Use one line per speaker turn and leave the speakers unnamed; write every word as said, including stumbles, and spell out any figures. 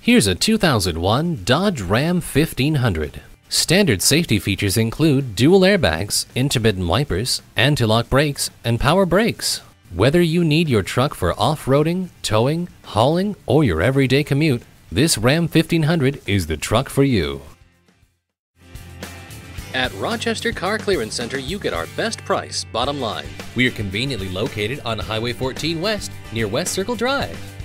Here's a two thousand one Dodge Ram fifteen hundred. Standard safety features include dual airbags, intermittent wipers, anti-lock brakes, and power brakes. Whether you need your truck for off-roading, towing, hauling, or your everyday commute, this Ram fifteen hundred is the truck for you. At Rochester Car Clearance Center, you get our best price, bottom line. We are conveniently located on Highway fourteen West, near West Circle Drive.